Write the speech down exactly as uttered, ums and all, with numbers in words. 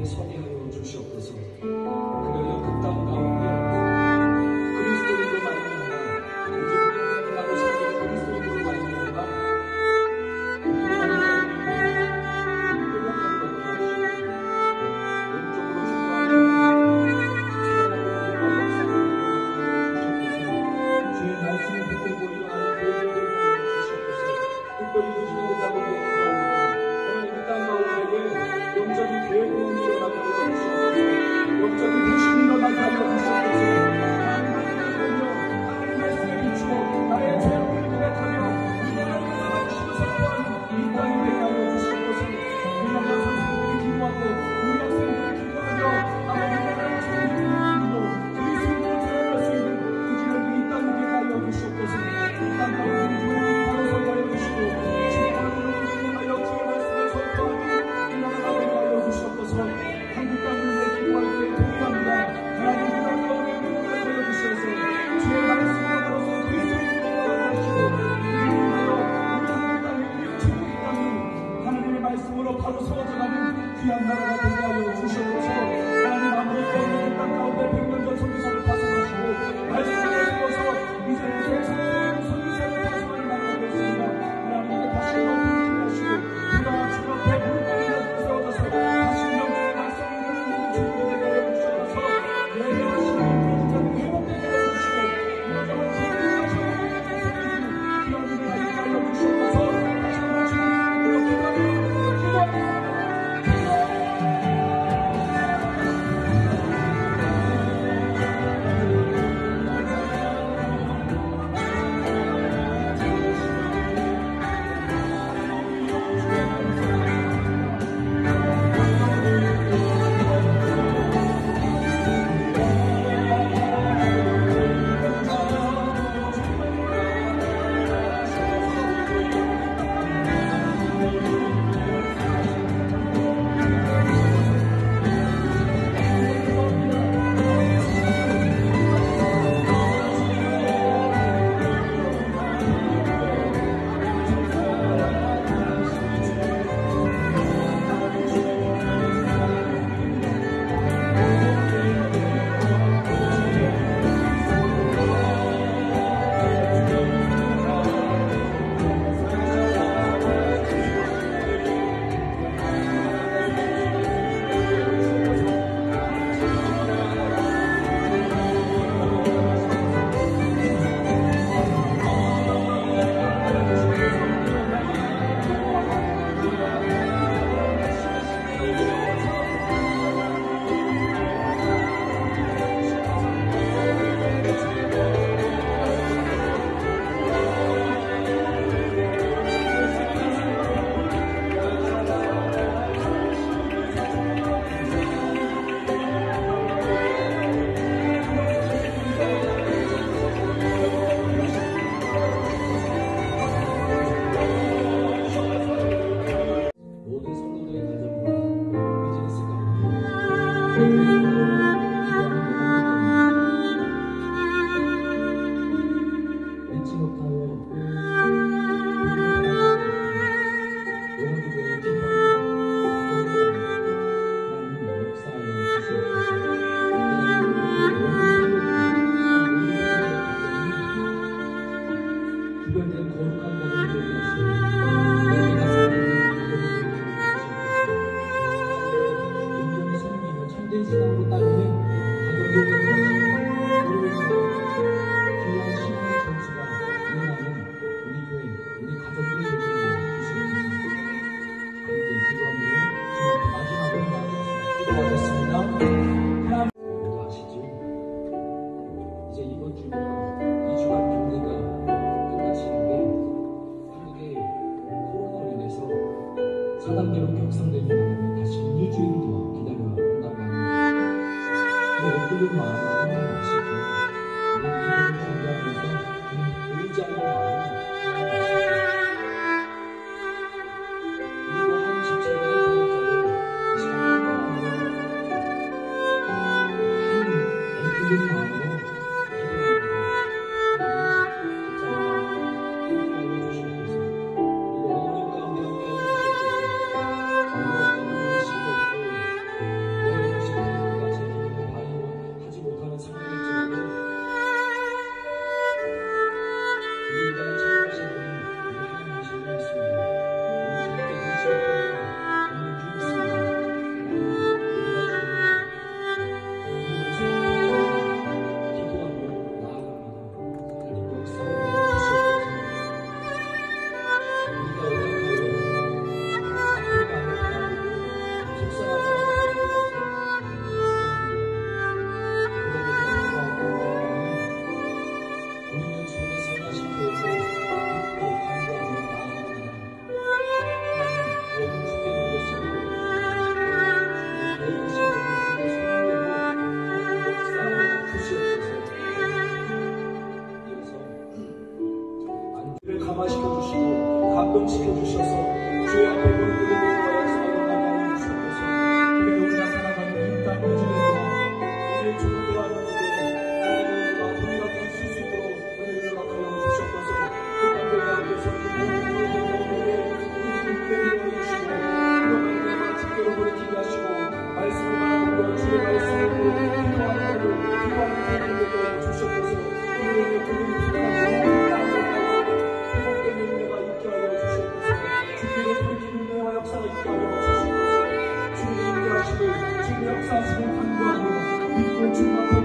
서게 하여 주시옵소서. 그러여 그 땅 가운데 그리스도인으로 말미암아 오직 우리가 나로 살게 그리스도인으로 말미암아 영적인 계획이 일어나게 하여 주시옵소서. 영적인 부심이 일어나게 하여 주시옵소서. 하나님의 말씀에 비추어 나의 죄악을 고백하며 하나님의 신성한 이 땅이 되게 하여 주시옵소서. 우리 남자 선생님들이 기도하고 우리 학생들이 기도하며 하나님의 말씀을 믿고 그리스도를 제어할 수 있는 그지를 이 땅이 되게 하여 주시옵소서. 이 땅 가운데 주님을 바로 서게 하여 주시고 주의 하나님을 기도하여 주의 말씀을 선포하니 한국 땅을 기도할 때 동의합니다. 하나님 그 땅 가운데 기도를 보여주셔서 주의 말씀으로서 그리스도를 하시고 기도하여 우리 한국 땅에 우리 천국의 땅이 하나님의 말씀으로 바로 세워져가는 귀한 나라가 되게 하여 주시옵소서. 하나님 아무리 떠오르는 그 땅 가운데 백년 전 선지자를 파송하시고 말씀을 세워서 이제는 세상에 선지자를 파송하는 나라가 되었습니다. 하나님께 다시 한번 부르시고 그가 주 앞에 무릎 꿇고 세워져서 다시 사 단계로 격상된 이후에는 다시 이 주일 더 기다려야 한다고 합니다. 그 엇들린 마음을 생각하시고 우리 기도를 준비하면서 주님 의지하는 마음을 그리고 한 십칠 개 구독자를 다시 한번 한 엇들린 마음으로 기도합니다. 역사하시길 간구하며 믿고 주님 앞에